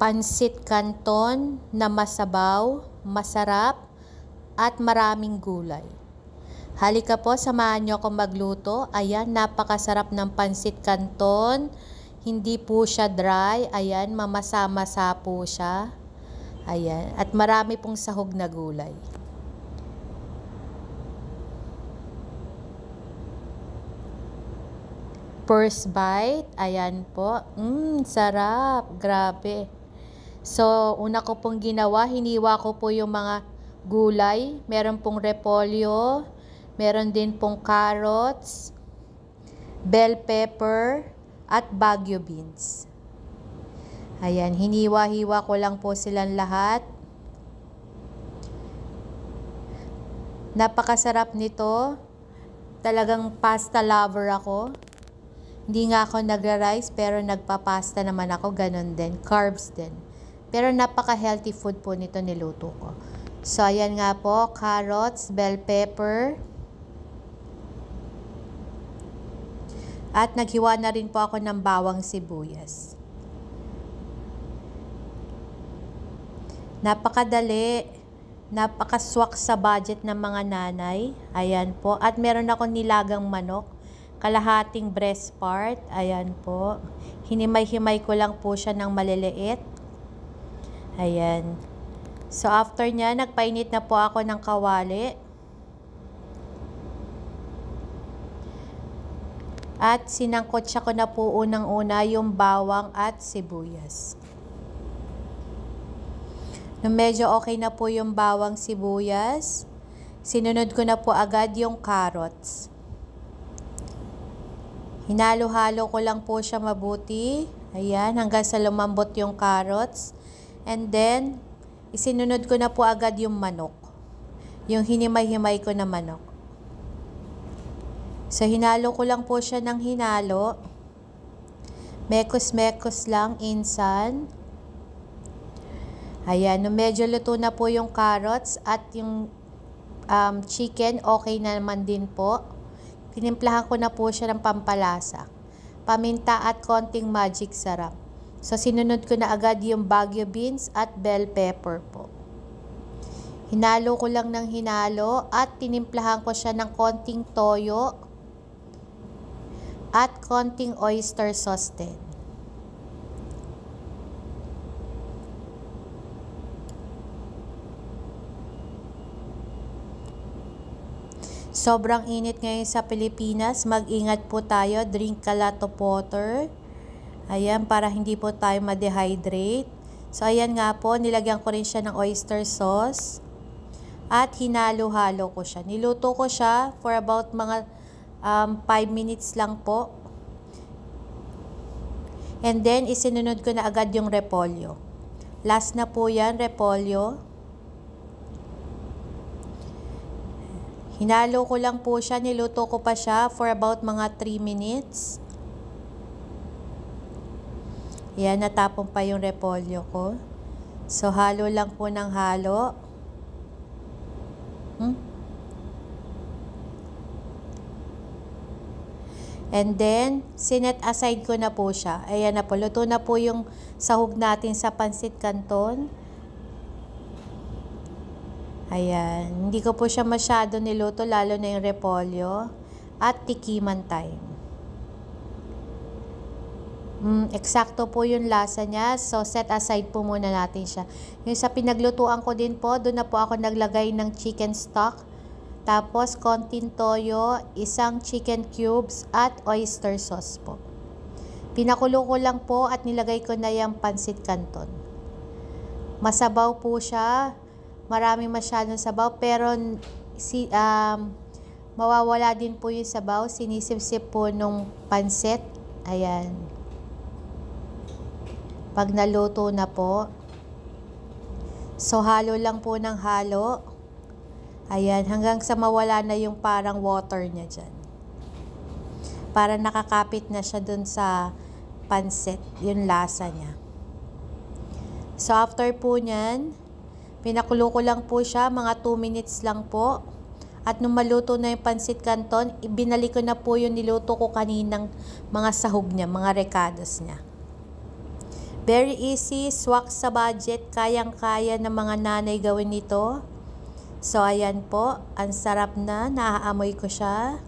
Pansit Canton na masabaw, masarap, at maraming gulay. Halika po, samahan nyo akong magluto. Ayan, napakasarap ng Pansit Canton. Hindi po siya dry. Ayan, mamasa-masa po siya. Ayan, at marami pong sahog na gulay. First bite, ayan po. Sarap, grabe. So, una ko pong ginawa, hiniwa ko po yung mga gulay. Meron pong repolyo, meron din pong carrots, bell pepper, at Baguio beans. Ayan, hiniwa-hiwa ko lang po silang lahat. Napakasarap nito. Talagang pasta lover ako. Hindi nga ako nagra-rice pero nagpa-pasta naman ako, ganun din. Carbs din. Pero napaka-healthy food po nito niluto ko. So, ayan nga po, carrots, bell pepper. At naghiwa na rin po ako ng bawang sibuyas. Napakadali. Napakaswak sa budget ng mga nanay. Ayan po. At meron akong nilagang manok. Kalahating breast part. Ayan po. Hinimay-himay ko lang po siya ng maliliit. Ayan. So, after nya, nagpainit na po ako ng kawali. At sinangkotsa ko na po unang-una yung bawang at sibuyas. Nung medyo okay na po yung bawang sibuyas, sinunod ko na po agad yung carrots. Hinalo-halo ko lang po siya mabuti. Ayan, hanggang sa lumambot yung carrots. And then, isinunod ko na po agad yung manok. Yung hinimay-himay ko na manok. So, hinalo ko lang po siya ng hinalo. Mekos-mekos lang, insan. Ayan, nung medyo luto na po yung carrots at yung chicken, okay na naman din po. Tinimplahan ko na po siya ng pampalasa. Paminta at konting magic sarap. So, sinunod ko na agad yung Baguio beans at bell pepper po. Hinalo ko lang ng hinalo at tinimplahan ko siya ng konting toyo at konting oyster sauce din. Sobrang init ngayon sa Pilipinas. Mag-ingat po tayo. Drink a lot of water. Ayan, para hindi po tayo ma-dehydrate. So, ayan nga po. Nilagyan ko rin siya ng oyster sauce. At hinalo-halo ko siya. Niluto ko siya for about mga 5 minutes lang po. And then, isinunod ko na agad yung repolyo. Last na po yan, repolyo. Hinalo ko lang po siya. Niluto ko pa siya for about mga 3 minutes. Yan, natapon pa yung repolyo ko. So, halo lang po ng halo. And then, sinet aside ko na po siya. Ayan na po. Luto na po yung sahog natin sa Pansit Canton. Ayan. Hindi ko po siya masyado niluto, lalo na yung repolyo. At tikiman time. Eksakto po yung lasa niya. So, set aside po muna natin siya. Yung sa pinaglutuan ko din po, doon na po ako naglagay ng chicken stock. Tapos, konting toyo, isang chicken cubes, at oyster sauce po. Pinakulo ko lang po at nilagay ko na yung Pansit Canton. Masabaw po siya. Marami masyadong sabaw. Pero, mawawala din po yung sabaw. Sinisip-sip po nung pansit. Ayan. Pag naluto na po. So, halo lang po ng halo. Ayan, hanggang sa mawala na yung parang water niya dyan. Para nakakapit na siya dun sa pansit, yung lasa niya. So, after po nyan, pinakulo ko lang po siya, mga 2 minutes lang po. At nung maluto na yung Pansit Canton, ibinalik ko na po yung niluto ko kaninang mga sahog niya, mga recados niya. Very easy, swak sa budget, kayang-kaya ng mga nanay gawin ito. So, ayan po, ang sarap na, naaamoy ko siya.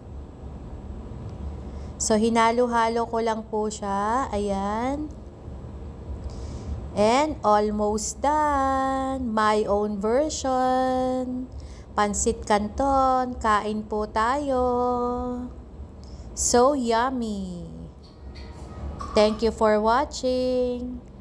So, hinalo-halo ko lang po siya, ayan. And almost done, my own version. Pansit Canton, kain po tayo. So yummy. Thank you for watching.